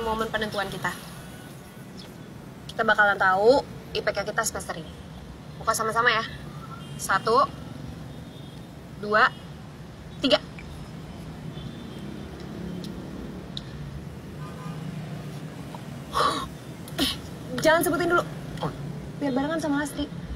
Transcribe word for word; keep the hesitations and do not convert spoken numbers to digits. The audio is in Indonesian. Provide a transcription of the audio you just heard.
momen penentuan kita. Kita bakalan tahu I P K kita semester ini. Buka sama-sama ya. Satu, dua, tiga. Eh, jangan sebutin dulu. Biar barengan sama Lastri.